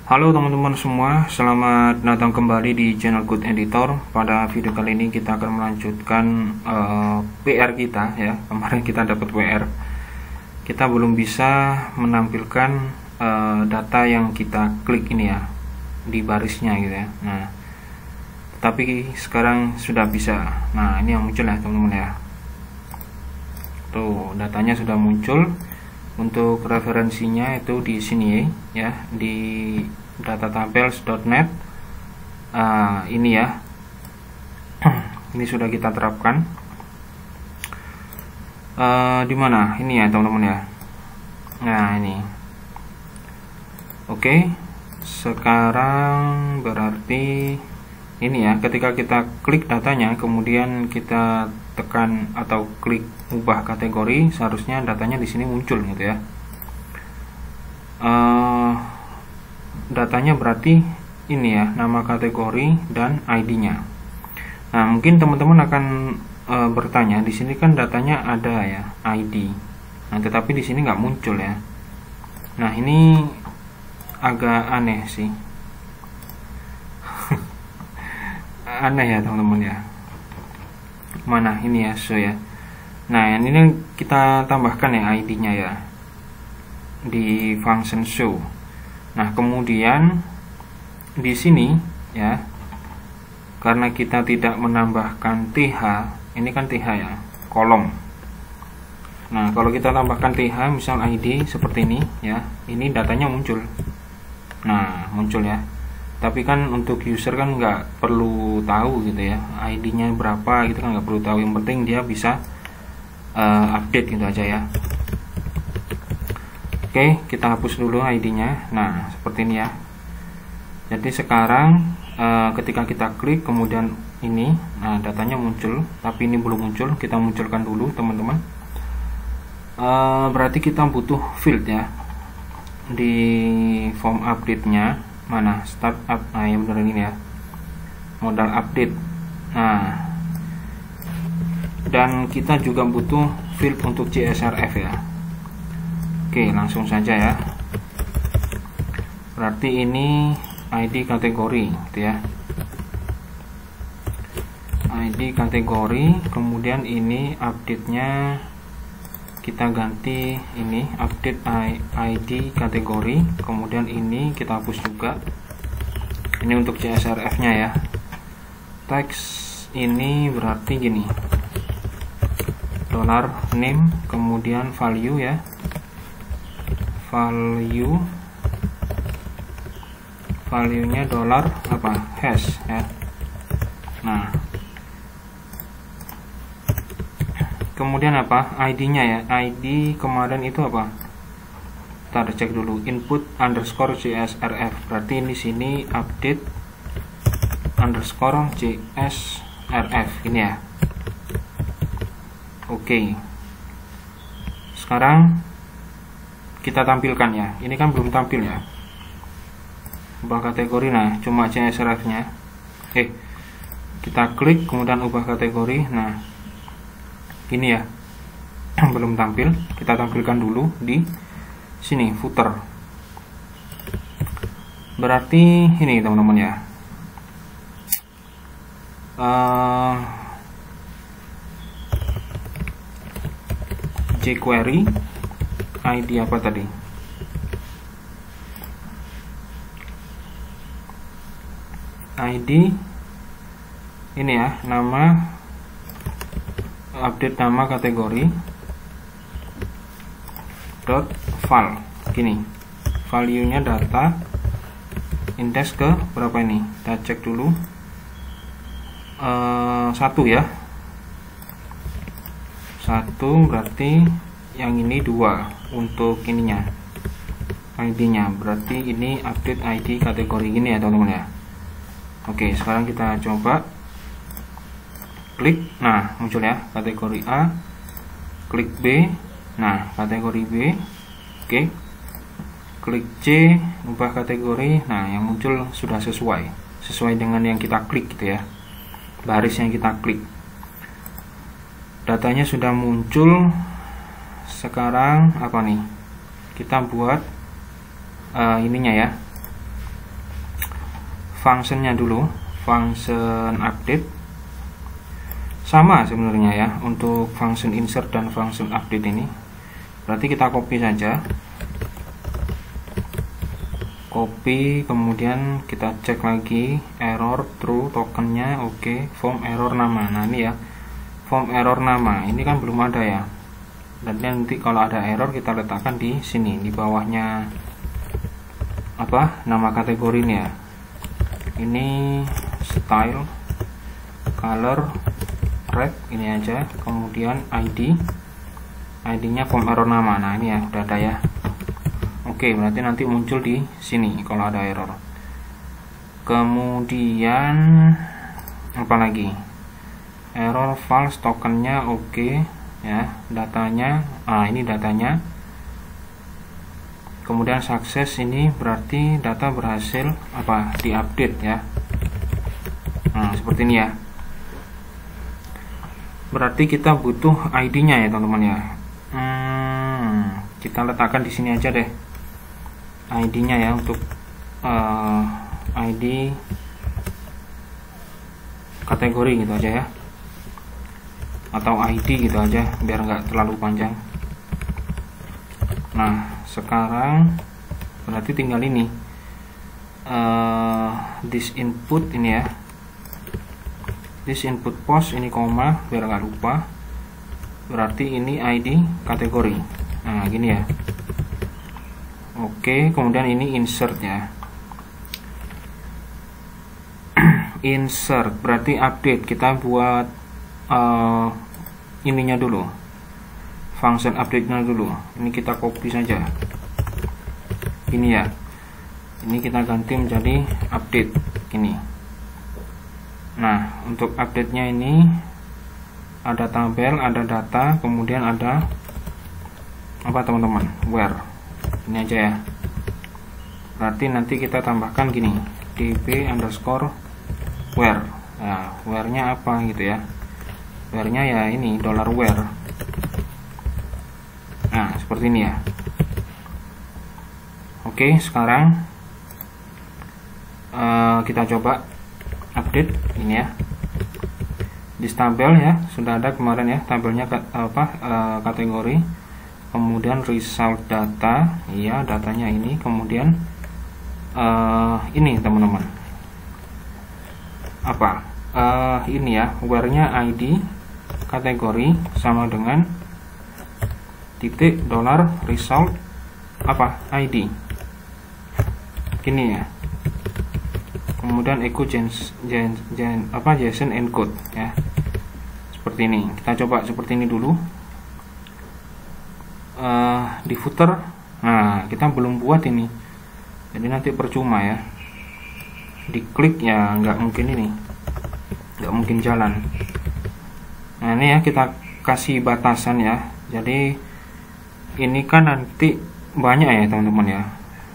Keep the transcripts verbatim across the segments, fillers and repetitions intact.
Halo teman-teman semua, selamat datang kembali di channel Code Editor. Pada video kali ini kita akan melanjutkan uh, P R kita ya. Kemarin kita dapat W R. Kita belum bisa menampilkan uh, data yang kita klik ini ya di barisnya gitu ya. Nah, tapi sekarang sudah bisa. Nah, ini yang muncul ya teman-teman ya. Tuh, datanya sudah muncul. Untuk referensinya itu di sini ya, di datatabels dot net. Uh, ini ya, ini sudah kita terapkan. Uh, di mana? Ini ya teman-teman ya. Nah ini. Oke, sekarang berarti ini ya. Ketika kita klik datanya, kemudian kita tekan atau klik ubah kategori, seharusnya datanya di sini muncul gitu ya. Uh, datanya berarti ini ya, nama kategori dan I D-nya. Nah, mungkin teman-teman akan uh, bertanya, di sini kan datanya ada ya, I D. Nah, tetapi di sini nggak muncul ya. Nah, ini agak aneh sih. Aneh ya teman-teman ya. Mana ini ya, so ya. Nah, ini kita tambahkan ya I D-nya ya di function show. Nah, kemudian di sini ya, karena kita tidak menambahkan T H, ini kan T H ya, kolom. Nah, kalau kita tambahkan T H, misal I D seperti ini ya, ini datanya muncul. Nah, muncul ya. Tapi kan untuk user kan nggak perlu tahu gitu ya, I D-nya berapa gitu kan nggak perlu tahu. Yang penting dia bisa uh, update gitu aja ya. Oke, kita hapus dulu I D-nya. Nah, seperti ini ya. Jadi sekarang uh, ketika kita klik kemudian ini, nah datanya muncul, tapi ini belum muncul. Kita munculkan dulu teman-teman. Uh, berarti kita butuh field ya di form update-nya. Mana start up, nah yang benar ini ya, modal update. Nah, dan kita juga butuh field untuk C S R F ya. Oke, langsung saja ya. Berarti ini I D kategori gitu ya, I D kategori. Kemudian ini update nya kita ganti ini update I D kategori. Kemudian ini kita hapus juga. Ini untuk C S R F nya ya. Teks ini berarti gini, dollar name, kemudian value ya, value value nya dollar apa, hash ya. Nah, kemudian apa, I D-nya ya, I D kemarin itu apa? Kita cek dulu, input underscore C S R F. Berarti ini sini update underscore C S R F ini ya. Oke. Sekarang kita tampilkan ya. Ini kan belum tampil ya. Ubah kategori, nah cuma C S R F-nya. Oke. Kita klik kemudian ubah kategori. Nah, ini ya. Belum tampil. Kita tampilkan dulu di sini footer. Berarti ini teman-teman ya. Uh, jQuery I D apa tadi? I D ini ya, nama update nama kategori dot val gini, value nya data index ke berapa ini, kita cek dulu. Uh, satu ya, satu berarti yang ini dua untuk ininya I D nya, berarti ini update I D kategori gini ya teman-teman ya. Oke, sekarang kita coba klik, nah muncul ya kategori A, klik B, nah kategori B. Oke, klik C, ubah kategori. Nah, yang muncul sudah sesuai sesuai dengan yang kita klik gitu ya, baris yang kita klik. Datanya sudah muncul. Sekarang apa nih, kita buat uh, ininya ya, functionnya dulu, function update. Sama sebenarnya ya untuk function insert dan function update ini. Berarti kita copy saja, copy, kemudian kita cek lagi error true, tokennya oke, okay. Form error nama. Nah ini ya, form error nama ini kan belum ada ya, dan nanti kalau ada error kita letakkan di sini di bawahnya apa nama kategorinya. Ini style, color, red, ini aja, kemudian I D, I D nya form error nama. Nah ini ya udah ada ya. Oke, berarti nanti muncul di sini kalau ada error. Kemudian apa lagi? Error false, tokennya oke ya, datanya, ah ini datanya. Kemudian sukses, ini berarti data berhasil apa diupdate ya. Nah seperti ini ya. Berarti kita butuh I D-nya ya teman-teman ya. Hmm, kita letakkan di sini aja deh I D-nya ya, untuk uh, I D kategori gitu aja ya, atau I D gitu aja biar nggak terlalu panjang. Nah sekarang berarti tinggal ini uh, this input ini ya, this input post, ini koma biar nggak lupa. Berarti ini I D kategori. Nah gini ya. Oke, kemudian ini insert ya. Insert berarti update. Kita buat uh, ininya dulu, function update-nya dulu. Ini kita copy saja. Ini ya. Ini kita ganti menjadi update. Ini. Nah, untuk update-nya ini ada tabel, ada data, kemudian ada apa teman-teman? Where. Ini aja ya. Berarti nanti kita tambahkan gini, db underscore where. Nah, where-nya apa gitu ya? Where-nya ya ini dollar where. Nah, seperti ini ya. Oke, sekarang uh, kita coba update ini ya. Di tabel ya, sudah ada kemarin ya tabelnya apa uh, kategori. Kemudian result data, iya datanya ini. Kemudian uh, ini teman-teman, apa uh, ini ya, where-nya I D kategori sama dengan titik dollar result apa I D, gini ya. Kemudian echo gen, gen, gen, apa JSON encode ya, seperti ini. Kita coba seperti ini dulu. Uh, di footer, nah kita belum buat ini, jadi nanti percuma ya, diklik ya nggak mungkin ini, nggak mungkin jalan. Nah ini ya kita kasih batasan ya, jadi ini kan nanti banyak ya teman-teman ya.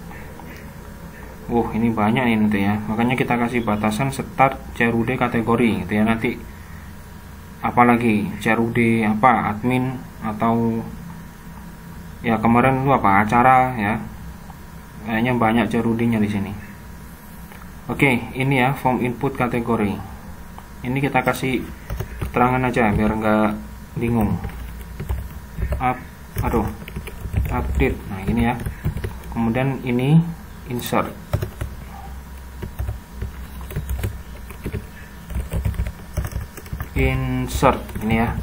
Uh ini banyak ini nanti ya, makanya kita kasih batasan start C R U D kategori gitu ya. Nanti apalagi C R U D apa admin atau ya kemarin itu apa acara ya, kayaknya banyak C R U D-nya di sini. Oke, ini ya form input kategori. Ini kita kasih keterangan aja biar nggak bingung. Up, aduh, update. Nah ini ya. Kemudian ini insert. Insert ini ya.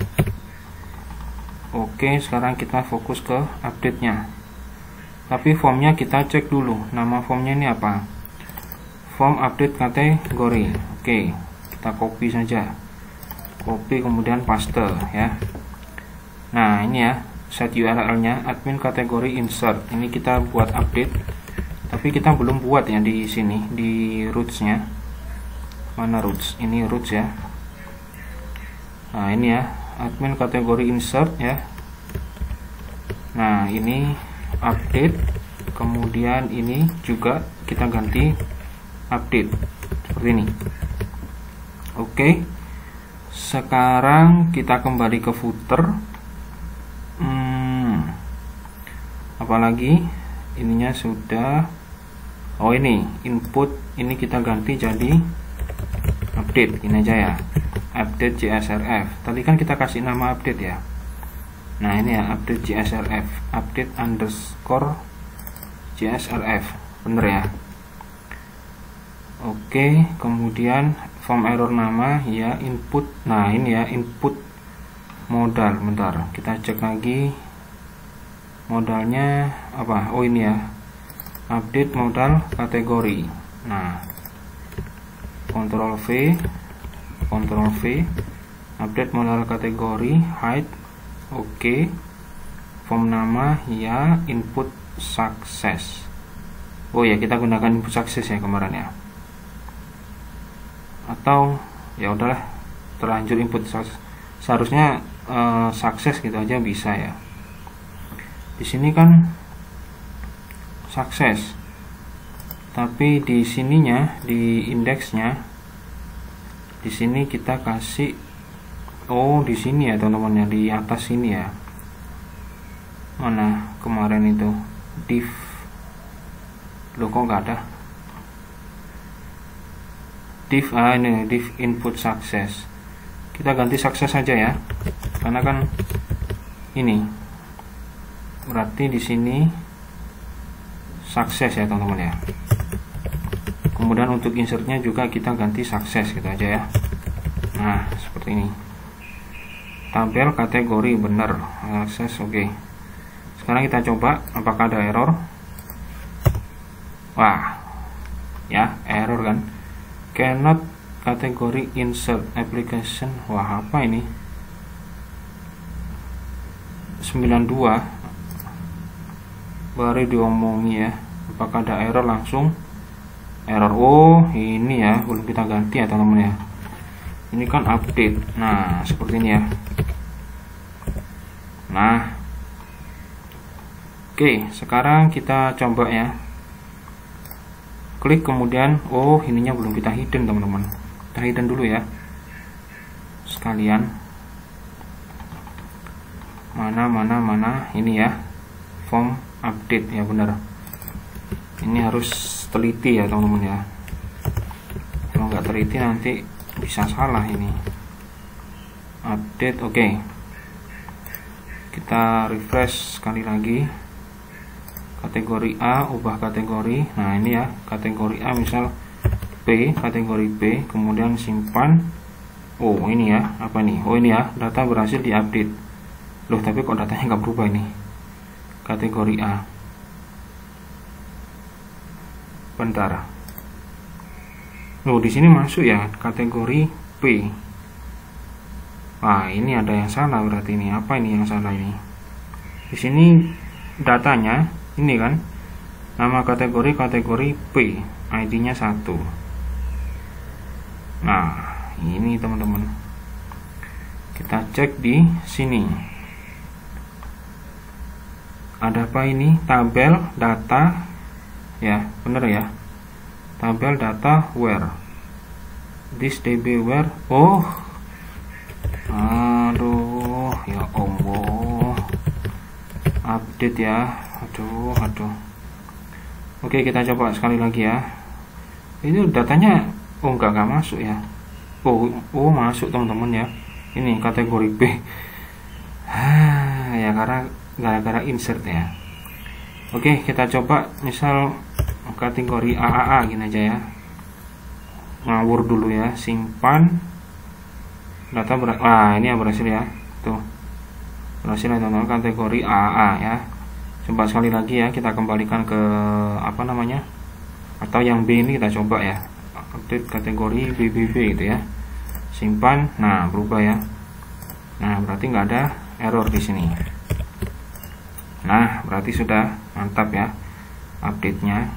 Oke, sekarang kita fokus ke update-nya. Tapi formnya kita cek dulu. Nama formnya ini apa? Form update kategori. Oke, kita copy saja. Copy kemudian paste ya. Nah, ini ya, set U R L-nya admin kategori insert. Ini kita buat update. Tapi kita belum buat ya di sini, di roots-nya. Mana roots? Ini roots ya. Nah, ini ya. Admin kategori insert ya. Nah ini update, kemudian ini juga kita ganti update seperti ini. Oke, sekarang kita kembali ke footer. Hmm, apalagi ininya sudah Oh ini input, ini kita ganti jadi update, ini aja ya, update jsrf. Tadi kan kita kasih nama update ya. Nah ini ya, update jsrf, update underscore jsrf, bener ya. Oke, kemudian form error nama ya input. Nah ini ya, input modal. Bentar, kita cek lagi modalnya apa. Oh ini ya, update modal kategori. Nah, Ctrl V, Ctrl V, update modal kategori, hide. Oke, form nama ya input sukses. Oh ya, kita gunakan input sukses ya kemarin ya. Atau ya udahlah, terlanjur input sukses. Seharusnya uh, sukses gitu aja bisa ya. Di sini kan sukses, tapi di sininya, di indeksnya, di sini kita kasih, oh di sini ya teman-teman ya, di atas sini ya. Mana kemarin itu div, loh kok nggak ada div. Ah ini div input sukses, kita ganti sukses saja ya, karena kan ini berarti di sini sukses ya teman-teman ya. Kemudian untuk insertnya juga kita ganti sukses gitu aja ya. Nah seperti ini, tabel kategori benar sukses. Oke, sekarang kita coba apakah ada error. Wah ya, error kan, cannot kategori insert application. Wah apa ini, sembilan puluh dua baru diomongi ya. Apakah ada error? Langsung error. Oh ini ya, belum kita ganti ya teman-teman ya. Ini kan update. Nah seperti ini ya. Nah oke, sekarang kita coba ya, klik kemudian, oh ininya belum kita hidden teman-teman. Kita hidden dulu ya sekalian. Mana mana mana ini ya, form update ya, benar. Ini harus teliti ya teman-teman ya, kalau nggak teliti nanti bisa salah ini. Update. Oke, kita refresh sekali lagi. Kategori A, ubah kategori. Nah ini ya, kategori A misal P, kategori B, kemudian simpan. Oh ini ya, apa nih, oh ini ya, data berhasil diupdate. Loh tapi kok datanya nggak berubah ini, kategori A. Bentar. Loh di sini masuk ya kategori P. Wah ini ada yang salah berarti ini. Apa ini yang salah ini? Di sini datanya ini kan, nama kategori kategori P, I D-nya satu. Nah ini teman-teman, kita cek di sini. Ada apa ini? Tabel data ya, bener ya, tabel data where this db where. Oh aduh ya Allah, update ya, aduh aduh. Oke kita coba sekali lagi ya. Ini datanya oh enggak enggak masuk ya. Oh oh masuk teman-teman ya, ini kategori B. Ah ya, karena gara-gara insert ya. Oke kita coba misal kategori A A A gini aja ya, ngawur dulu ya, simpan data ber ah ini yang berhasil ya, tuh berhasil ya teman-teman, kategori A A A ya. Coba sekali lagi ya, kita kembalikan ke apa namanya, atau yang B ini kita coba ya, update kategori B B B gitu ya, simpan. Nah berubah ya, nah berarti nggak ada error di sini. Nah berarti sudah mantap ya update-nya.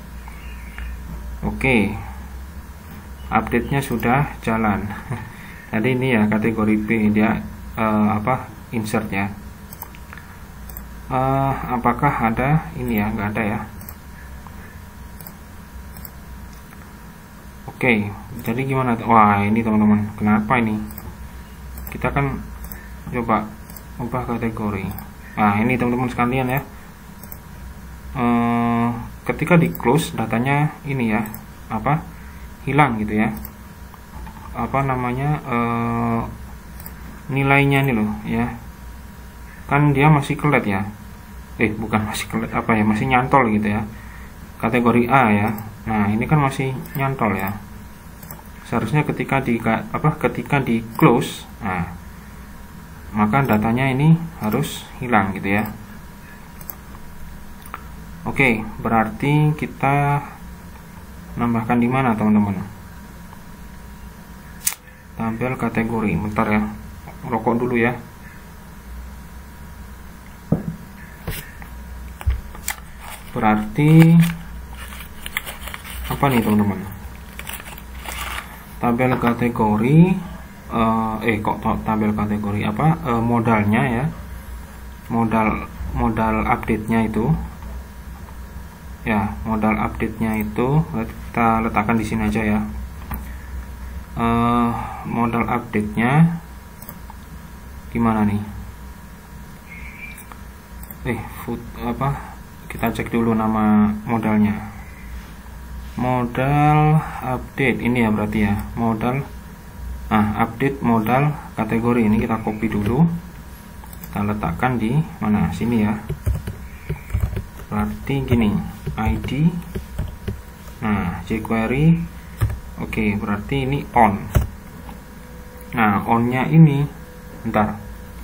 Oke, update-nya sudah jalan. Tadi ini ya kategori B dia uh, apa insert ya. Uh, apakah ada ini ya? Nggak ada ya. Oke, jadi gimana? Wah ini teman-teman, kenapa ini? Kita kan coba ubah kategori. Nah ini teman-teman sekalian ya, uh, ketika di close datanya ini ya apa hilang gitu ya, apa namanya eh, nilainya nih loh ya, kan dia masih kelet ya, eh bukan masih kelet apa ya, masih nyantol gitu ya, kategori A ya. Nah ini kan masih nyantol ya, seharusnya ketika di apa ketika di close, nah maka datanya ini harus hilang gitu ya. Oke, berarti kita nambahkan di mana teman-teman? Tabel kategori. Bentar ya, rokok dulu ya. Berarti apa nih teman-teman? Tabel kategori uh, eh kok tabel kategori apa? Uh, modalnya ya. Modal modal update-nya itu. Ya, modal update-nya itu kita letakkan di sini aja ya. Uh, modal update-nya gimana nih? Eh, food apa? Kita cek dulu nama modalnya. Modal update ini ya berarti ya. Modal ah, update modal kategori ini kita copy dulu. Kita letakkan di mana? Sini ya. Berarti gini, I D, nah jQuery, oke berarti ini on. Nah onnya ini, bentar,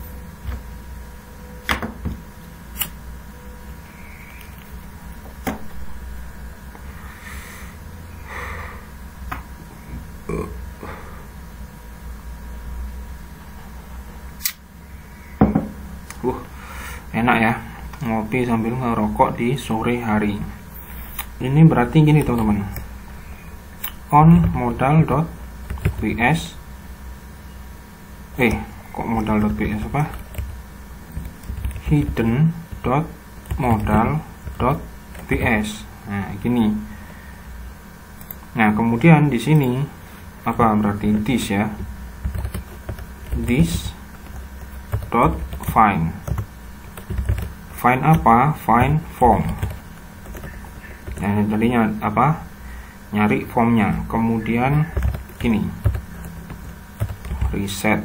uh enak ya ngopi sambil ngerokok di sore hari. Ini berarti gini teman-teman, on modal.ps, eh kok modal.ps apa, hidden.modal.ps. Nah gini. Nah kemudian di sini apa berarti this ya, this dot find. Find apa? Find form. Nah, tadinya apa? Nyari formnya. Kemudian gini, reset.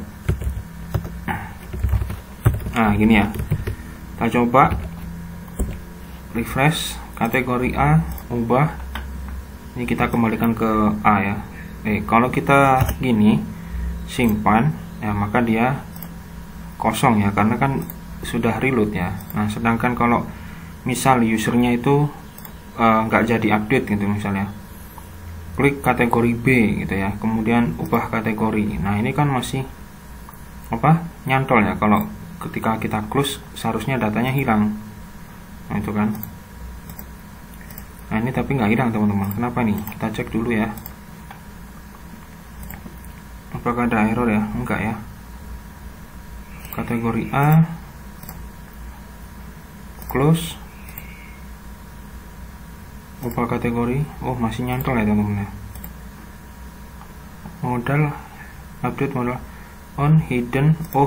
Nah, gini ya. Kita coba refresh kategori A, ubah. Ini kita kembalikan ke A ya. Eh, kalau kita gini simpan, ya maka dia kosong ya, karena kan sudah reload ya. Nah sedangkan kalau misal usernya itu nggak uh, jadi update gitu, misalnya klik kategori B gitu ya, kemudian ubah kategori, nah ini kan masih apa nyantol ya. Kalau ketika kita close seharusnya datanya hilang, nah itu kan. Nah ini tapi nggak hilang teman-teman, kenapa nih? Kita cek dulu ya, apakah ada error ya? Enggak ya. Kategori A, close, ubah kategori, oh masih nyantol ya teman-teman ya. Modal update modal on hidden, oh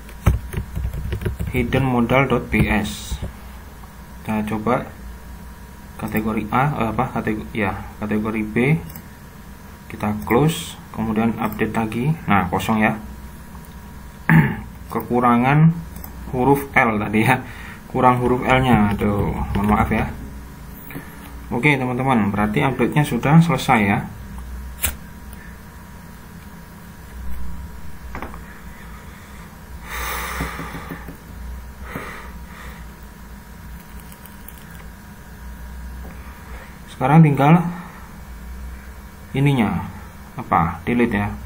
hidden modal.ps. Kita coba kategori A, eh, apa kategori ya, kategori B kita close, kemudian update lagi. Nah kosong ya, kekurangan huruf L tadi ya, kurang huruf L nya, aduh mohon maaf ya. Oke teman-teman, berarti update nya sudah selesai ya. Sekarang tinggal ininya apa, delete ya.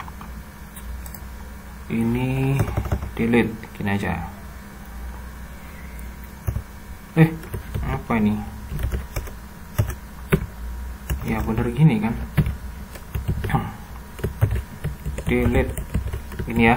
Ini delete, gini aja. Eh apa ini ya, bener gini kan, delete ini ya.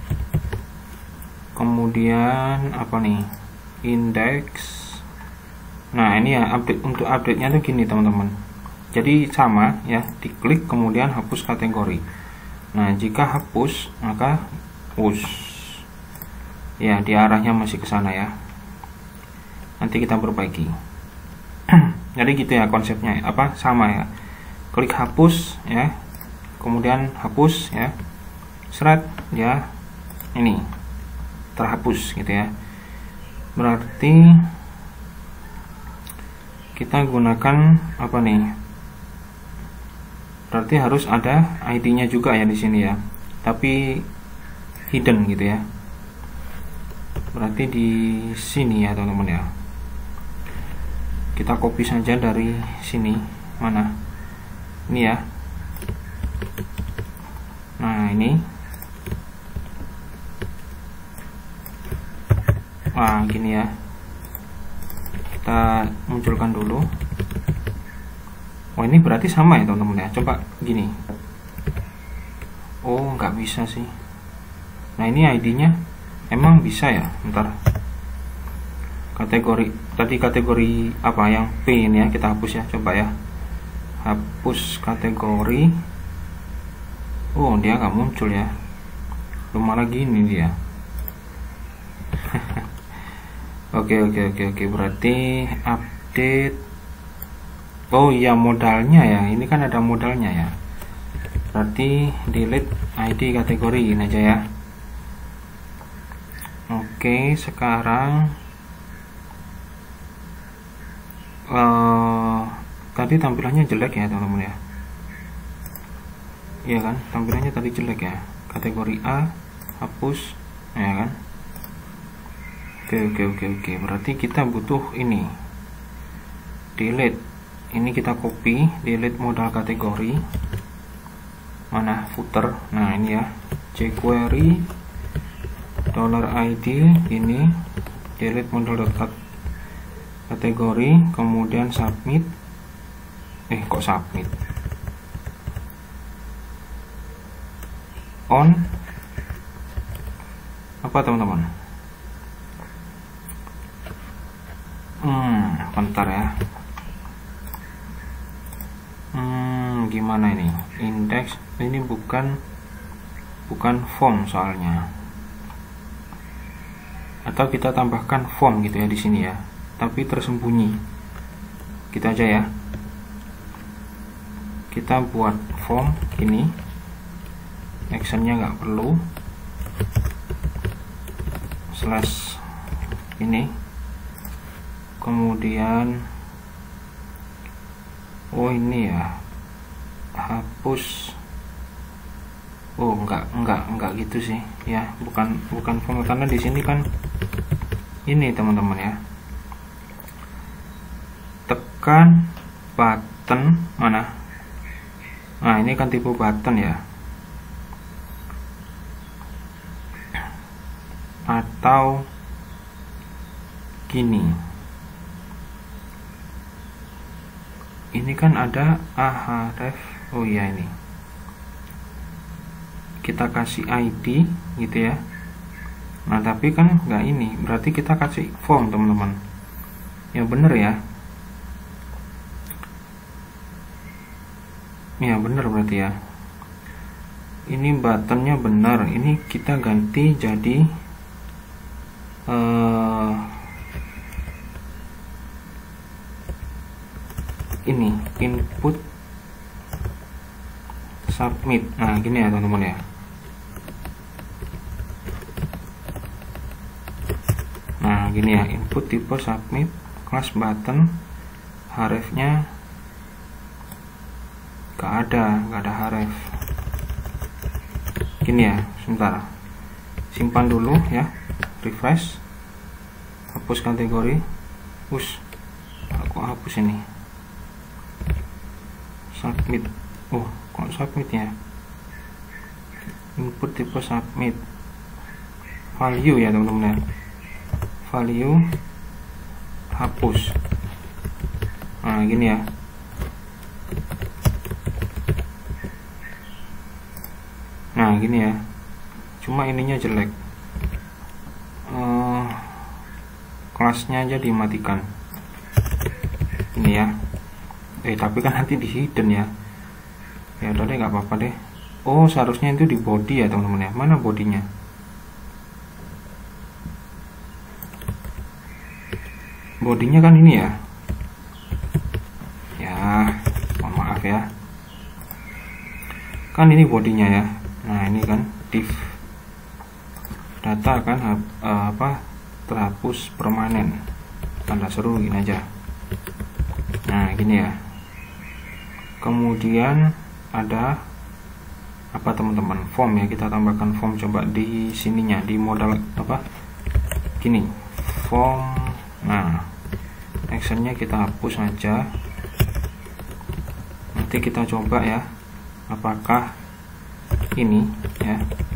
Kemudian apa nih, index. Nah ini ya update, untuk update nya tuh gini teman-teman, jadi sama ya, diklik kemudian hapus kategori. Nah jika hapus maka push ya, di arahnya masih ke sana ya. Nanti kita perbaiki Jadi gitu ya konsepnya, apa sama ya. Klik hapus ya, kemudian hapus ya, seret ya, ini terhapus gitu ya. Berarti kita gunakan apa nih? Berarti harus ada I D-nya juga ya di sini ya, tapi hidden gitu ya. Berarti di sini ya teman-teman ya. Kita copy saja dari sini, mana? Ini ya. Nah, ini. Wah, gini ya. Kita munculkan dulu. Oh, ini berarti sama ya teman-teman ya. Coba gini. Oh, nggak bisa sih. Nah, ini I D-nya emang bisa ya. Bentar. Kategori tadi kategori apa yang P ini ya, kita hapus ya, coba ya. Hapus kategori. Oh, dia nggak muncul ya. Lu malah gini dia. Oke oke oke oke, berarti update. Oh iya, modalnya ya, ini kan ada modalnya ya. Berarti delete I D kategori ini aja ya. Oke, sekarang uh, tadi tampilannya jelek ya teman-teman ya. Iya kan, tampilannya tadi jelek ya. Kategori A hapus ya kan. Oke oke oke oke, berarti kita butuh ini, delete. Ini kita copy, delete modal kategori. Mana footer? Nah ini ya, jQuery dollar $id ini, delete modal kategori, kemudian submit. Eh kok submit? On apa teman-teman? Hmm, bentar ya. Hmm, gimana ini? Index ini bukan bukan form soalnya. Atau kita tambahkan form gitu ya di sini ya. Tapi tersembunyi. Kita aja ya. Kita buat form ini. Actionnya nggak perlu. Slash ini. Kemudian oh ini ya, hapus. Oh enggak enggak enggak gitu sih ya, bukan bukan form, karena di sini kan ini teman-teman ya, tekan button mana. Nah ini kan tipe button ya, atau gini, ini kan ada ahref. Oh iya, ini kita kasih I D gitu ya. Nah tapi kan nggak ini, berarti kita kasih form teman-teman ya, bener ya. Ya bener berarti ya, ini buttonnya benar. Ini kita ganti jadi uh, ini input submit. Nah gini ya teman-teman ya. Nah gini ya, input tipe submit, class button, hrefnya gak ada, gak ada href. Gini ya, sebentar, simpan dulu ya, refresh, hapus kategori. Us, aku hapus ini. Submit. Oh kok submit ya, input tipe submit, value ya teman-teman ya, value hapus. Nah gini ya. Nah gini ya, cuma ininya jelek, uh, kelasnya aja dimatikan ini ya. Eh tapi kan nanti di hidden ya. Ya udah deh, nggak apa-apa deh. Oh seharusnya itu di body ya teman-teman ya. Mana bodinya? Bodinya kan ini ya. ya. Kan ini bodinya ya. Nah ini kan div data kan uh, apa terhapus permanen, tanda seru gini aja. Nah gini ya. Kemudian ada apa teman-teman, form ya, kita tambahkan form coba di sininya, di modal apa gini form. Nah actionnya kita hapus aja, nanti kita coba ya apakah ini ya.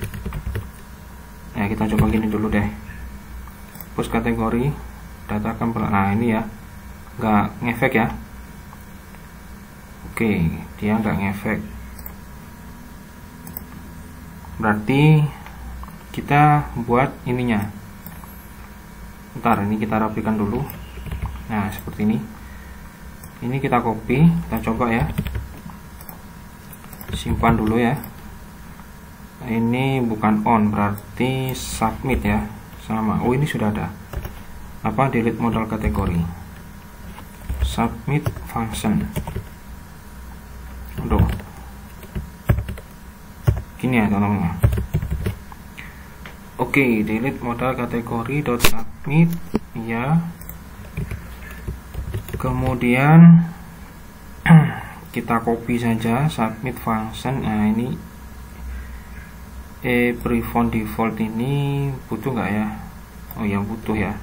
Ya kita coba gini dulu deh, hapus kategori data kan. Nah ini ya nggak ngefek ya. Oke, dia nggak ngefek, berarti kita buat ininya. Ntar ini kita rapikan dulu. Nah seperti ini. Ini kita copy, kita coba ya, simpan dulu ya. Ini bukan on, berarti submit ya, sama. Oh ini sudah ada apa, delete modal kategori, submit function. Aduh, gini ya teman-teman. Oke, delete modal kategori dot submit ya. Kemudian kita copy saja submit function. Nah ini e prefont default ini butuh nggak ya? Oh ya butuh ya.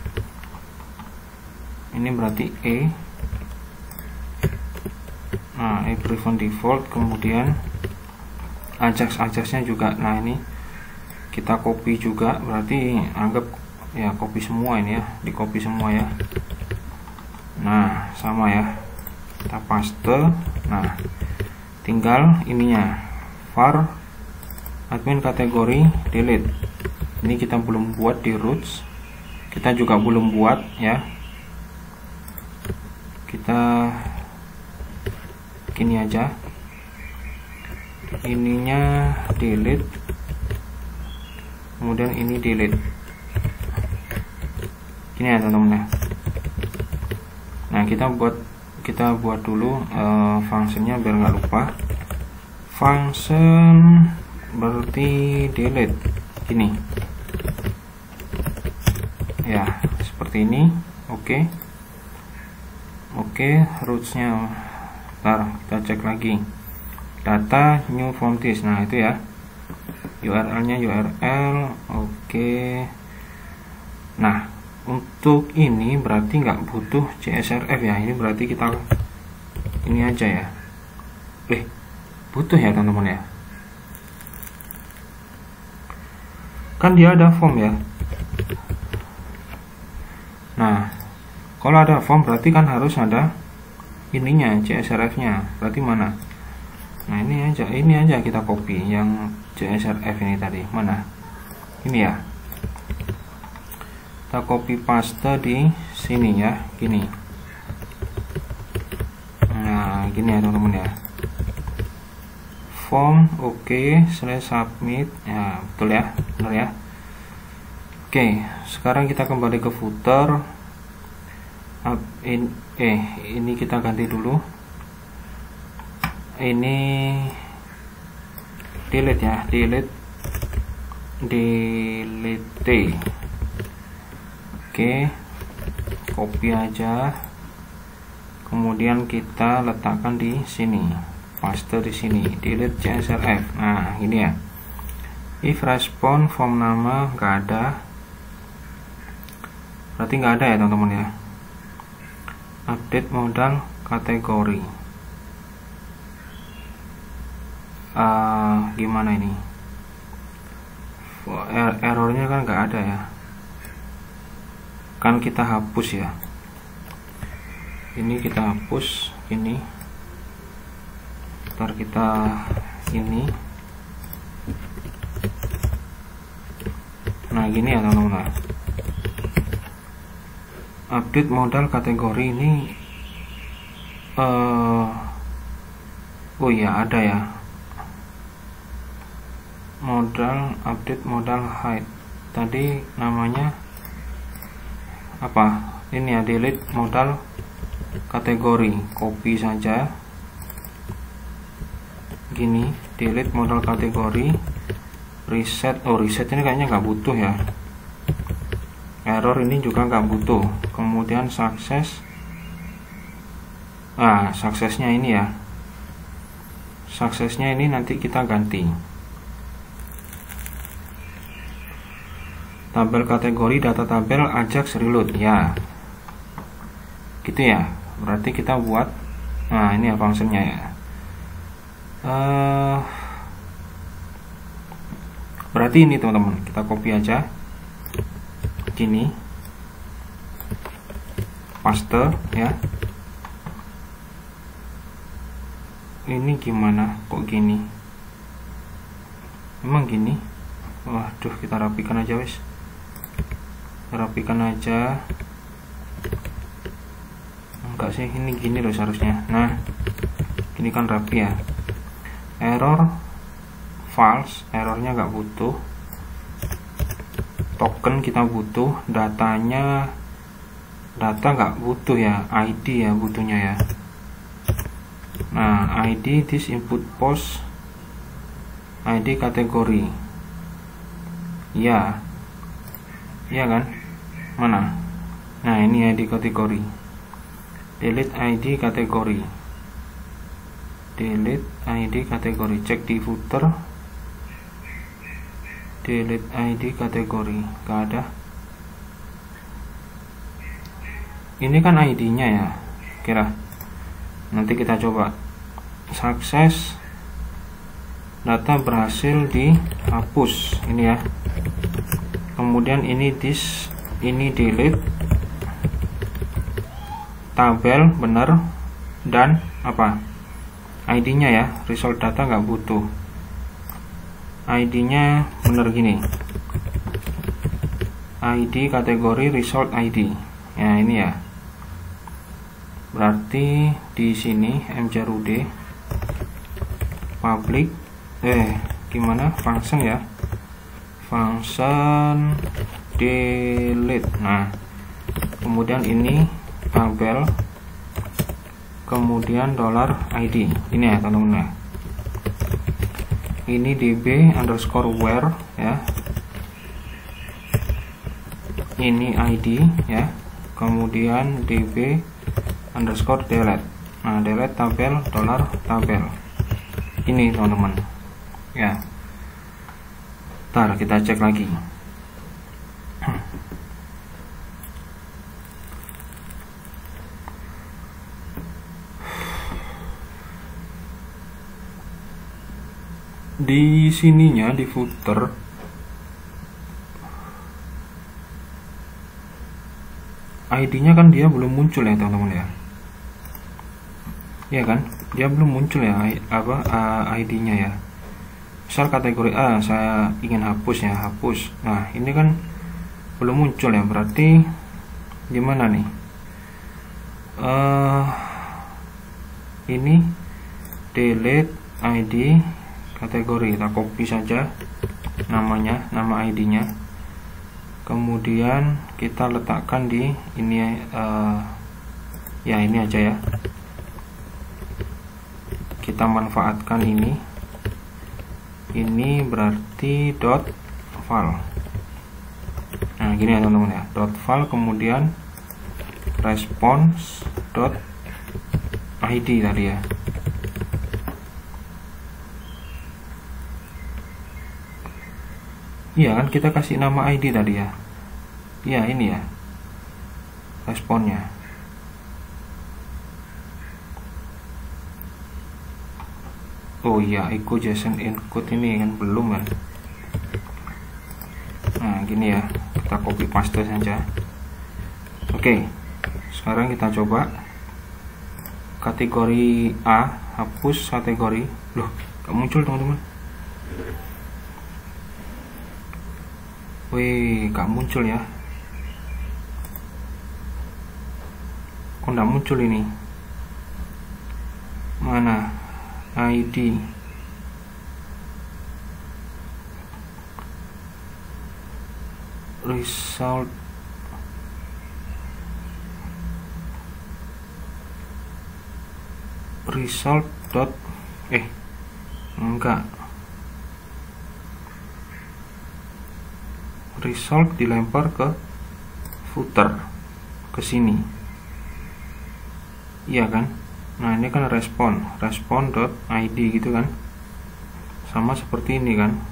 Ini berarti e. Nah e prefont default, kemudian ajax ajaxnya juga. Nah ini kita copy juga, berarti anggap ya copy semua ini ya, di copy semua ya. Nah sama ya, kita paste. Nah tinggal ininya var admin kategori delete. Ini kita belum buat di roots, kita juga belum buat ya. Kita gini aja, ininya delete, kemudian ini delete. Gini ya teman-teman. Nah kita buat kita buat dulu uh, fungsinya biar nggak lupa. Function berarti delete gini ya, seperti ini. Oke oke rootsnya. Ntar kita cek lagi data new from this. Nah itu ya U R L nya U R L. Oke, nah untuk ini berarti nggak butuh C S R F ya. Ini berarti kita ini aja ya. Eh butuh ya teman-teman ya, kan dia ada form ya. Nah kalau ada form berarti kan harus ada ininya, C S R F nya. Berarti mana? Nah ini aja, ini aja kita copy yang C S R F ini tadi. Mana? Ini ya, kita copy paste di sini ya, gini. Nah gini ya teman-teman ya, form oke okay, slash submit ya, betul ya, benar ya. Oke okay, sekarang kita kembali ke footer. Up in, eh ini kita ganti dulu, ini delete ya, delete delete. Oke, copy aja, kemudian kita letakkan di sini, paste di sini, delete C S R F. Nah ini ya, if response form nama nggak ada, berarti nggak ada ya teman-teman ya. Update modal kategori, uh, gimana ini? Er errornya kan nggak ada ya, kan kita hapus ya. Ini kita hapus, ini ntar kita ini. Nah gini ya teman-teman, update modal kategori ini uh, oh iya ada ya, modal update modal height tadi namanya apa, ini ya, delete modal kategori. Copy saja, gini, delete model kategori, reset. Oh, reset ini kayaknya nggak butuh ya. Error ini juga nggak butuh. Kemudian sukses. Ah, suksesnya ini ya. Suksesnya ini nanti kita ganti. Tabel kategori data tabel Ajax reload ya. Gitu ya. Berarti kita buat. Nah, ini ya fungsinya ya. Uh, berarti ini teman-teman, kita copy aja gini, paste ya. Ini gimana kok gini, emang gini? Waduh, kita rapikan aja wes, rapikan aja. Enggak sih, ini gini loh seharusnya. Nah, ini kan rapi ya. Error false, errornya nggak butuh. Token kita butuh, datanya data nggak butuh ya, I D ya butuhnya ya. Nah, I D this input post, I D kategori ya, iya kan? Mana? Nah, ini I D kategori. Delete I D kategori, delete I D kategori, cek di footer, delete I D kategori, gak ada. Ini kan I D nya ya, kira. Nanti kita coba. Sukses, data berhasil dihapus, ini ya. Kemudian ini this, ini delete, tabel benar, dan apa, I D nya ya, result data nggak butuh. I D nya bener gini, I D kategori result I D ya, ini ya. Berarti di sini mjarude public eh gimana function ya, function delete. Nah, kemudian ini tabel, kemudian dollar I D, ini ya teman-teman. Ini db underscore where ya, ini I D ya, kemudian db underscore delete. Nah, delete tabel dollar tabel, ini teman-teman ya. Ntar kita cek lagi. Di sininya di footer I D-nya kan dia belum muncul ya teman-teman ya. Ya kan, dia belum muncul ya apa uh, I D-nya ya. Misal kategori A saya ingin hapus ya, hapus. Nah, ini kan belum muncul ya, berarti gimana nih? Uh, ini delete I D kategori, kita copy saja namanya, nama I D-nya. Kemudian kita letakkan di ini uh, ya, ini aja ya. Kita manfaatkan ini. Ini berarti dot file. Nah, gini ya teman-teman ya. Dot file, kemudian response dot I D tadi ya. Iya kan, kita kasih nama I D tadi ya. Iya, ini ya responnya. Oh iya, echo JSON encode ini kan belum kan. Nah, gini ya, kita copy paste saja. Oke, sekarang kita coba kategori A, hapus kategori. Loh, gak muncul teman-teman. Wih, gak muncul ya. Kok gak muncul ini? Mana I D? Result result dot eh enggak, result dilempar ke footer, ke sini, iya kan? Nah ini kan respon, respon.id gitu kan, sama seperti ini kan.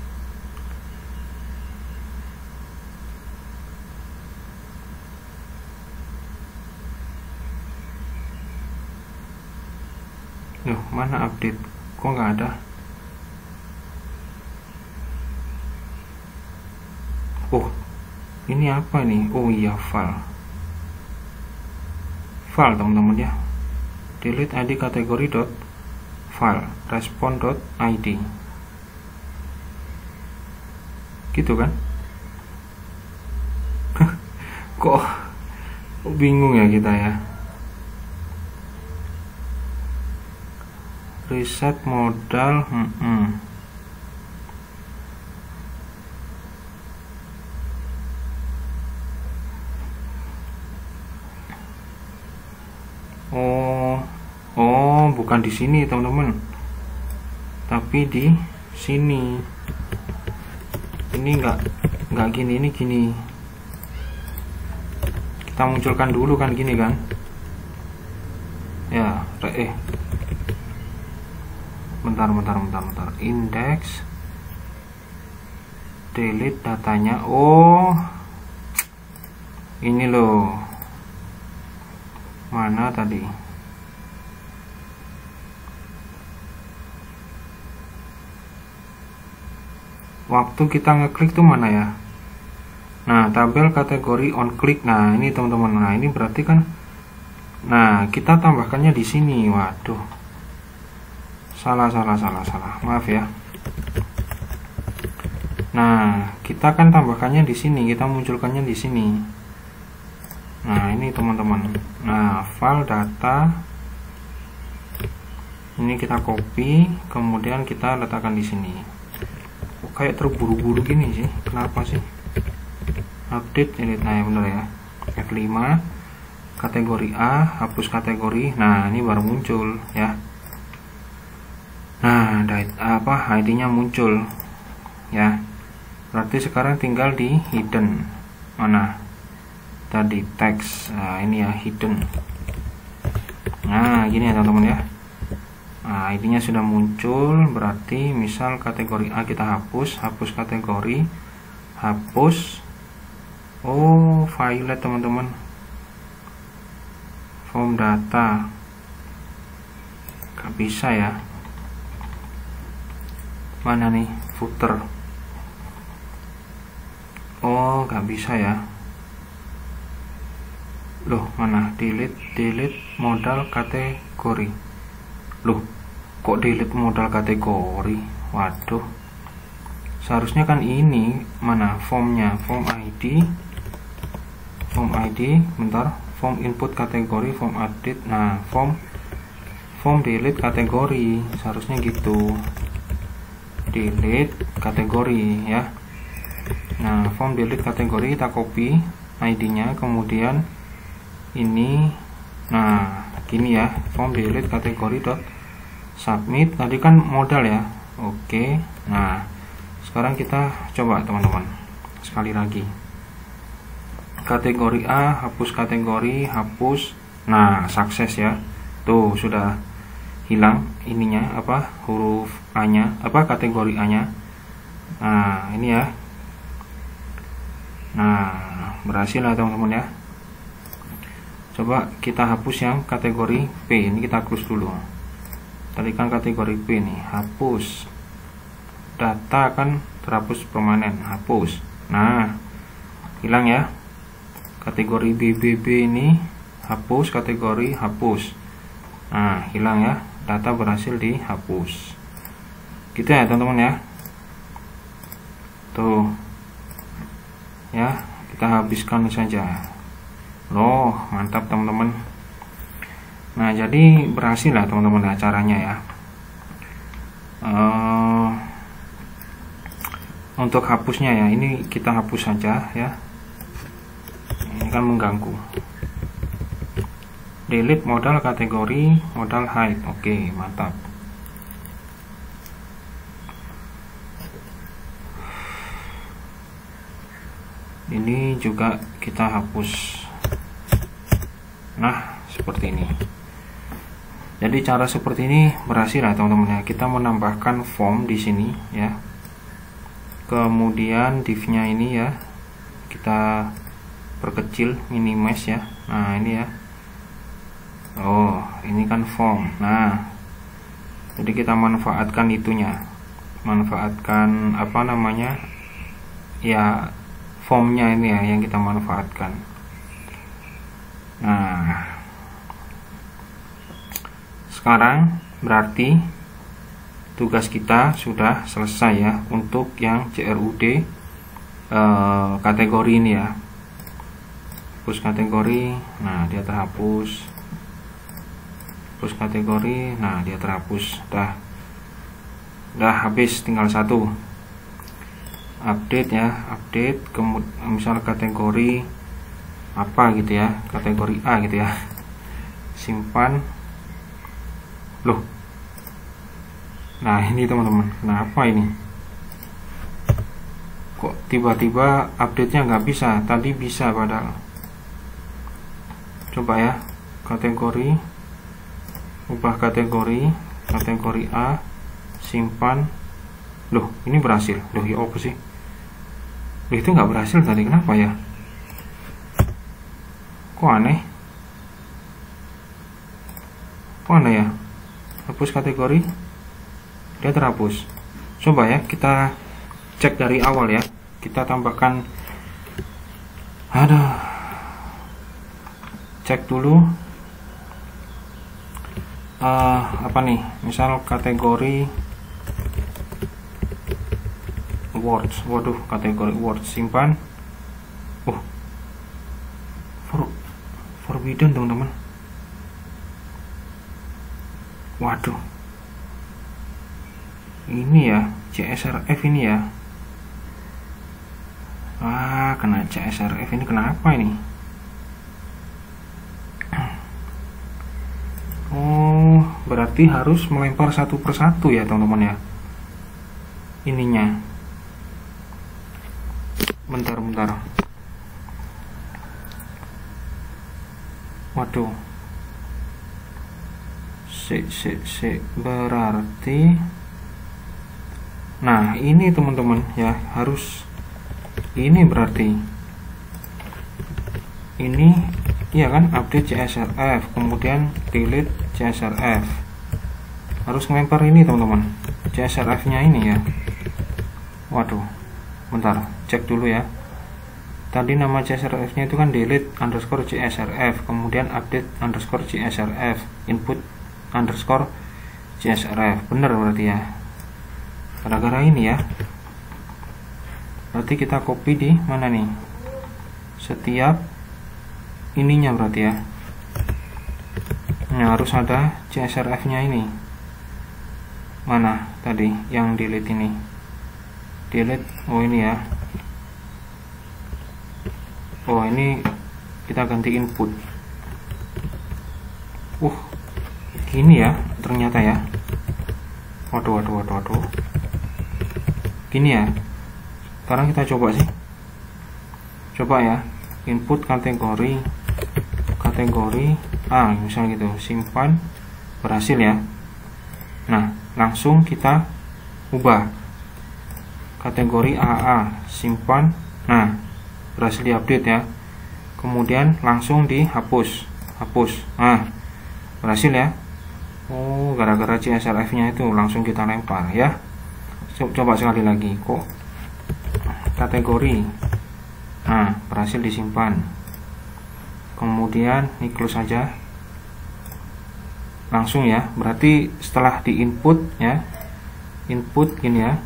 Loh, mana update? Kok nggak ada? Oh, ini apa nih? Oh iya, file. File teman-teman ya. Delete id kategori dot file respon dot id. Gitu kan? Kok bingung ya kita ya. Reset modal, hmm -hmm. Oh, oh, bukan di sini teman-teman, tapi di sini. Ini enggak, enggak gini, ini gini. Kita munculkan dulu kan gini kan? Ya, eh. bentar bentar bentar bentar index delete datanya. Oh ini loh, mana tadi? Waktu kita ngeklik tuh mana ya? Nah, tabel kategori on click. Nah ini teman-teman, nah ini berarti kan, nah kita tambahkannya di sini. Waduh, salah salah salah salah maaf ya. Nah kita kan tambahkannya di sini, kita munculkannya di sini. Nah ini teman-teman, nah file data ini kita copy, kemudian kita letakkan di sini. Oh, kayak terburu-buru gini sih, kenapa sih? Update ini, nah ya bener ya, F lima kategori A, hapus kategori. Nah ini baru muncul ya. Nah, apa I D-nya muncul ya. Berarti sekarang tinggal di hidden. Mana? Tadi teks. Nah, ini ya hidden. Nah, gini ya teman-teman ya. Nah, I D-nya sudah muncul, berarti misal kategori A kita hapus, hapus kategori, hapus. Oh, violet teman-teman. Form data. Gak bisa ya. Mana nih footer? Oh nggak bisa ya. Loh mana? Delete delete modal kategori. Loh kok delete modal kategori? Waduh, seharusnya kan ini mana formnya, form I D, form I D, bentar, form input kategori, form update. Nah form form delete kategori, seharusnya gitu. Delete kategori ya. Nah form delete kategori kita copy I D nya, kemudian ini, nah gini ya, form delete kategori dot submit. Tadi kan modal ya. Oke, nah sekarang kita coba teman-teman sekali lagi, kategori A, hapus kategori, hapus. Nah sukses ya, tuh sudah hilang ininya, apa huruf A nya, apa kategori A nya. Nah ini ya, nah berhasil lah teman-teman ya. Coba kita hapus yang kategori P, ini kita close dulu. Tadi kan kategori P nih, hapus. Data kan terhapus permanen, hapus. Nah hilang ya. Kategori B B B ini hapus, kategori hapus. Nah hilang ya, data berhasil dihapus. Gitu ya teman-teman ya. Tuh ya, kita habiskan saja. Loh mantap teman-teman. Nah jadi berhasil lah teman-teman ya caranya ya. uh, Untuk hapusnya ya, ini kita hapus saja ya, ini kan mengganggu. Delete modal kategori, modal hide. Oke mantap. Ini juga kita hapus. Nah, seperti ini. Jadi cara seperti ini berhasil ya teman-teman ya. Kita menambahkan form di sini ya. Kemudian div-nya ini ya kita perkecil, minimize ya. Nah, ini ya. Oh, ini kan form. Nah, jadi kita manfaatkan itunya. Manfaatkan apa namanya? Ya, formnya ini ya yang kita manfaatkan. Nah, sekarang berarti tugas kita sudah selesai ya untuk yang C R U D eh, kategori ini ya. Hapus kategori, nah dia terhapus. Hapus kategori, nah dia terhapus. Dah, dah habis, tinggal satu. Update ya, update. Kemudian misal kategori apa gitu ya, kategori A gitu ya. Simpan. Loh. Nah ini teman-teman, kenapa ini? Kok tiba-tiba update-nya nggak bisa? Tadi bisa padahal. Coba ya, kategori, ubah kategori, kategori A, simpan. Loh, ini berhasil. Loh, ya apa sih? Loh, itu nggak berhasil tadi, kenapa ya? Kok aneh? Kok aneh ya? Hapus kategori, dia terhapus. Coba ya, kita cek dari awal ya. Kita tambahkan, aduh, cek dulu uh, apa nih, misal kategori words. Waduh, kategori words, simpan. Oh, for, forbidden teman-teman. Waduh, ini ya C S R F ini ya. Ah, kena C S R F ini, kenapa ini? Oh, berarti harus melempar satu persatu ya teman-teman ya. Ininya. Bentar-bentar. Waduh. Si, si, si. Berarti. Nah, ini teman-teman ya, harus ini berarti. Ini iya kan, update C S R F, kemudian delete C S R F. Harus ngelempar ini teman-teman, C S R F-nya ini ya. Waduh, bentar, cek dulu ya. Tadi nama C S R F-nya itu kan delete underscore C S R F, kemudian update underscore C S R F, input underscore C S R F. Bener berarti ya. Gara-gara ini ya. Berarti kita copy di mana nih? Setiap ininya berarti ya. Nah, harus ada C S R F-nya ini. Mana tadi yang delete ini? Delete, oh ini ya. Oh, ini kita ganti input. Uh, gini ya ternyata ya. Waduh, waduh, waduh, waduh. Gini ya. Sekarang kita coba sih. Coba ya. Input kategori kategori A misal gitu, simpan, berhasil ya. Nah, langsung kita ubah kategori A A, simpan. Nah, berhasil diupdate ya. Kemudian langsung dihapus, hapus. Nah, berhasil ya. Oh, gara-gara C S R F-nya itu langsung kita lempar ya. Coba sekali lagi, kok kategori. Nah, berhasil disimpan. Kemudian ini close saja. Langsung ya. Berarti setelah di input ya. Input gini ya.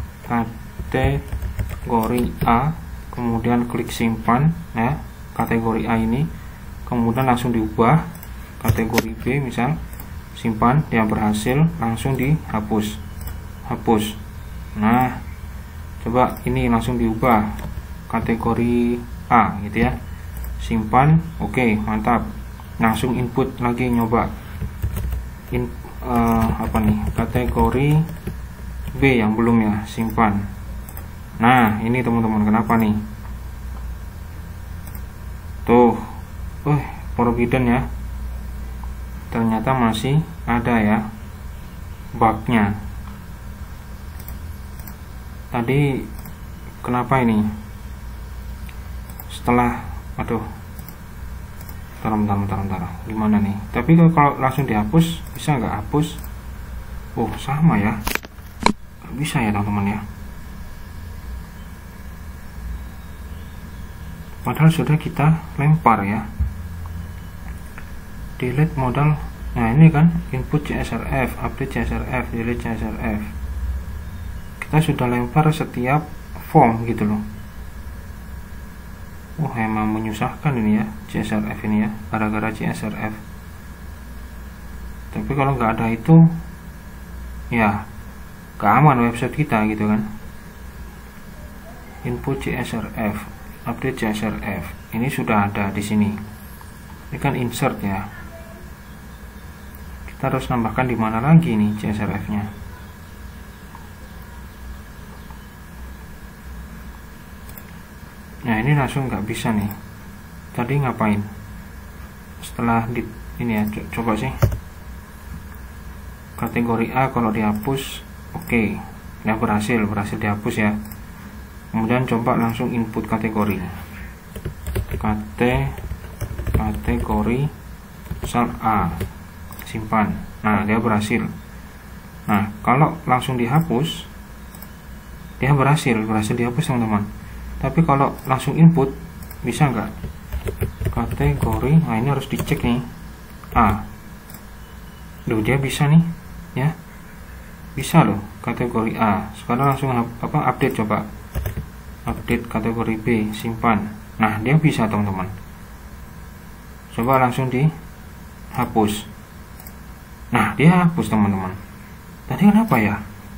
Kategori A, kemudian klik simpan ya. Kategori A ini. Kemudian langsung diubah kategori B misal. Simpan, dia berhasil, langsung dihapus. Hapus. Nah, coba ini langsung diubah kategori A gitu ya. Simpan, oke, okay, mantap. Langsung input lagi, nyoba In, uh, apa nih, kategori B yang belum ya, simpan. Nah, ini teman-teman, kenapa nih? tuh, uh, forbidden ya, ternyata masih ada ya bugnya. Tadi kenapa ini setelah, aduh, taruh taruh taruh taruh gimana nih? Tapi kalau langsung dihapus bisa nggak hapus? Oh sama ya, nggak bisa ya teman-teman ya. Padahal sudah kita lempar ya. Delete modal. Nah ini kan input C S R F, update C S R F, delete C S R F. Kita sudah lempar setiap form gitu loh. Wah, emang menyusahkan ini ya C S R F ini ya, gara-gara C S R F. Tapi kalau nggak ada itu ya keaman website kita gitu kan. Input C S R F, update C S R F. Ini sudah ada di sini. Ini kan insert ya. Kita harus nambahkan di mana lagi nih C S R F-nya. Nah ini langsung nggak bisa nih. Tadi ngapain? Setelah di ini ya, coba sih. Kategori A kalau dihapus, oke, okay. Nah berhasil, berhasil dihapus ya. Kemudian coba langsung input kategori. Kate, kategori misal A, simpan. Nah dia berhasil. Nah kalau langsung dihapus, dia berhasil, berhasil dihapus teman-teman. Tapi kalau langsung input bisa nggak? Kategori, nah ini harus dicek nih. A, loh dia bisa nih, ya, bisa loh kategori A. Sekarang langsung apa? Update coba, update kategori B, simpan. Nah dia bisa teman-teman. Coba langsung dihapus. Nah dia hapus teman-teman. Tadi kenapa ya?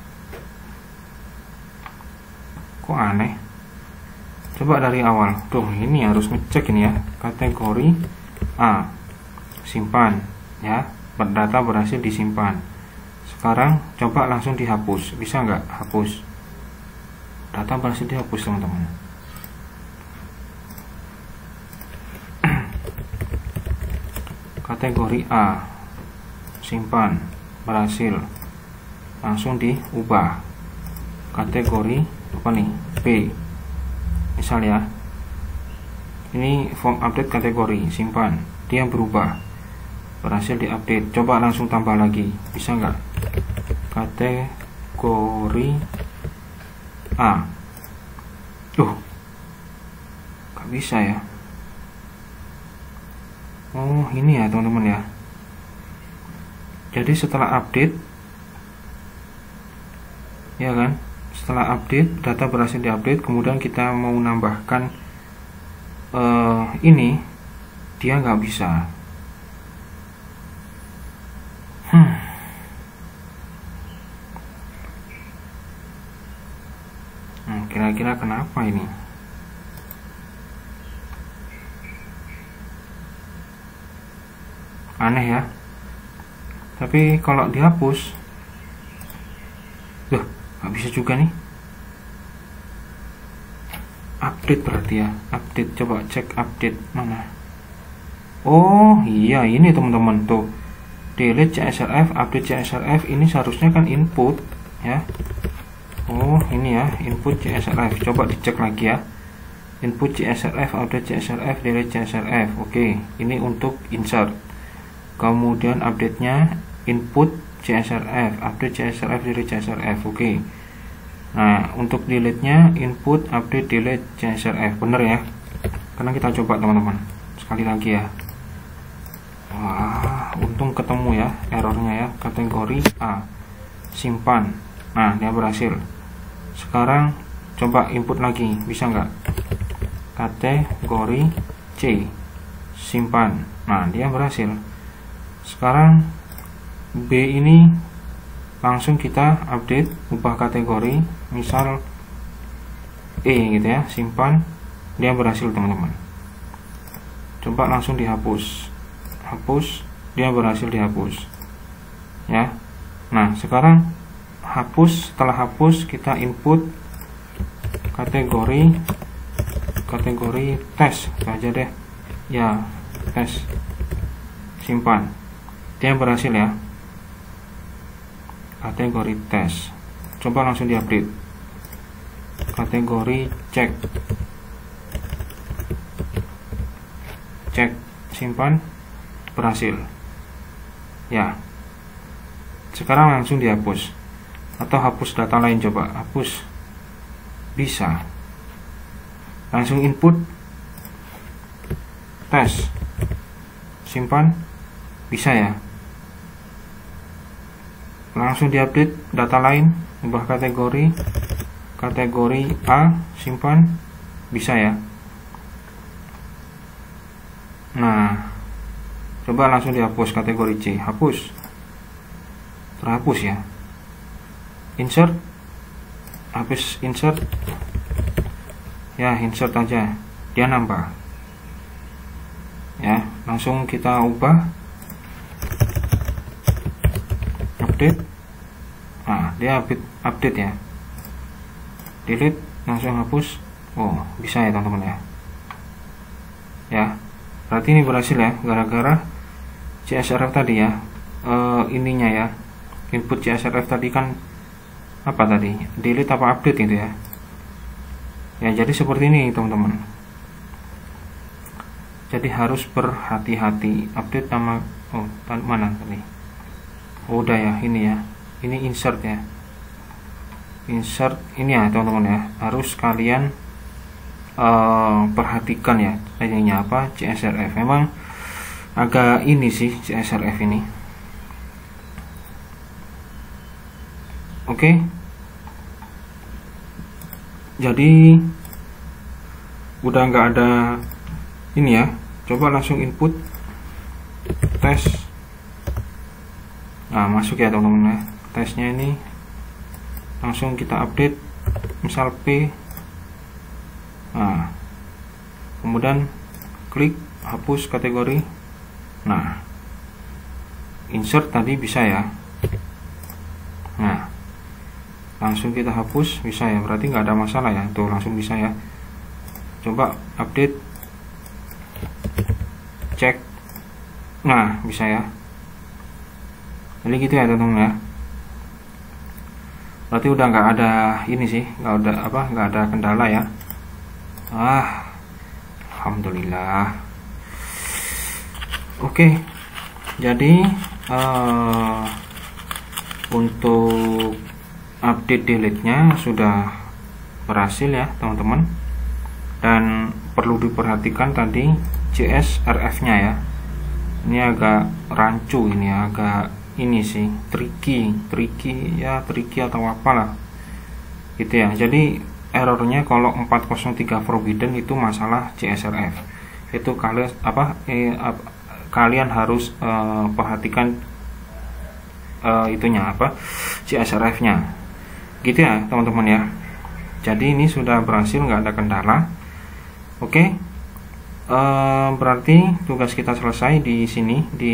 Kok aneh? Coba dari awal. Tuh, ini harus ngecek ini ya. Kategori A, simpan ya. Data berhasil disimpan. Sekarang coba langsung dihapus. Bisa nggak hapus? Data berhasil dihapus teman-teman. Kategori A, simpan, berhasil. Langsung diubah. Kategori apa nih? B. Misal ya, ini form update kategori, simpan, dia berubah, berhasil diupdate. Coba langsung tambah lagi, bisa nggak? Kategori A, tuh, nggak bisa ya. Oh ini ya teman-teman ya. Jadi setelah update, ya kan? Setelah update, data berhasil diupdate, kemudian kita mau nambahkan uh, ini, dia nggak bisa. Hmm. Hmm, kira-kira kenapa ini? Aneh ya. Tapi kalau dihapus, tuh, nggak bisa juga nih. Update berarti ya, update. Coba cek update mana. Oh iya ini teman-teman, tuh delete C S R F, update C S R F. Ini seharusnya kan input ya. Oh ini ya, input C S R F. Coba dicek lagi ya. Input C S R F, update C S R F, delete C S R F. Oke, ini untuk insert. Kemudian update-nya input C S R F, update C S R F, delete C S R F. Oke. Nah, untuk delete-nya input, update, delete C S R F. Bener ya? Karena kita coba teman-teman. Sekali lagi ya. Wah, untung ketemu ya errornya ya. Kategori A, simpan. Nah, dia berhasil. Sekarang coba input lagi, bisa nggak? Kategori C, simpan. Nah, dia berhasil. Sekarang B ini langsung kita update, ubah kategori, misal E gitu ya, simpan, dia berhasil teman-teman. Coba langsung dihapus, hapus, dia berhasil dihapus ya. Nah sekarang hapus, setelah hapus kita input kategori kategori tes aja deh, ya, tes, simpan. Dia berhasil ya, kategori tes. Coba langsung diupdate, kategori cek, cek, simpan, berhasil ya. Sekarang langsung dihapus, atau hapus data lain. Coba hapus, bisa. Langsung input, tes, simpan, bisa ya. Langsung diupdate data lain, ubah kategori, kategori A, simpan, bisa ya. Nah, coba langsung dihapus kategori C, hapus, terhapus ya. Insert, habis insert ya, insert aja, dia nambah ya. Langsung kita ubah, update. Nah, dia update, update ya. Delete, langsung hapus. Oh, bisa ya teman-teman ya. Ya, berarti ini berhasil ya, gara-gara C S R F tadi ya. E, ininya ya, input C S R F tadi kan apa tadi, delete apa update gitu ya. Ya, jadi seperti ini teman-teman. Jadi harus berhati-hati. Update nama, oh mana tadi? Oh, udah ya, ini ya. Ini insert ya. Insert ini ya teman-teman ya. Harus kalian uh, perhatikan ya. Ininya apa? C S R F. Memang agak ini sih C S R F ini. Oke. Okay. Jadi udah nggak ada ini ya. Coba langsung input, tes. Nah, masuk ya teman-teman ya. Tesnya ini langsung kita update, misal P. Nah, kemudian klik hapus kategori. Nah, insert tadi bisa ya. Nah, langsung kita hapus, bisa ya. Berarti nggak ada masalah ya. Tuh, langsung bisa ya. Coba update, cek. Nah, bisa ya. Jadi gitu ya teman-teman ya. Berarti udah nggak ada ini sih, nggak ada apa, nggak ada kendala ya. Ah, alhamdulillah. Oke, jadi uh, untuk update delete-nya sudah berhasil ya teman-teman. Dan perlu diperhatikan tadi C S R F-nya ya. Ini agak rancu, ini agak ini sih, tricky, tricky ya, tricky atau apalah gitu ya. Jadi errornya kalau empat nol tiga forbidden itu masalah C S R F. Itu kalian apa eh, ap, kalian harus eh, perhatikan eh, itunya apa, C S R F-nya. Gitu ya teman-teman ya. Jadi ini sudah berhasil, nggak ada kendala. Oke. Eh, berarti tugas kita selesai di sini di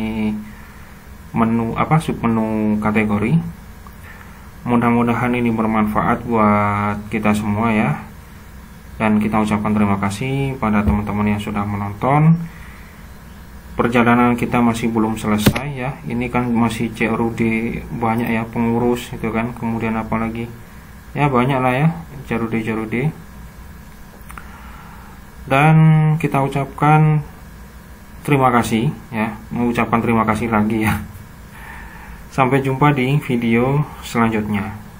menu apa, submenu kategori. Mudah-mudahan ini bermanfaat buat kita semua ya. Dan kita ucapkan terima kasih pada teman-teman yang sudah menonton. Perjalanan kita masih belum selesai ya. Ini kan masih C R U D banyak ya, pengurus itu kan. Kemudian apa lagi? Ya banyak lah ya, C R U D C R U D. Dan kita ucapkan terima kasih ya. Mengucapkan terima kasih lagi ya. Sampai jumpa di video selanjutnya.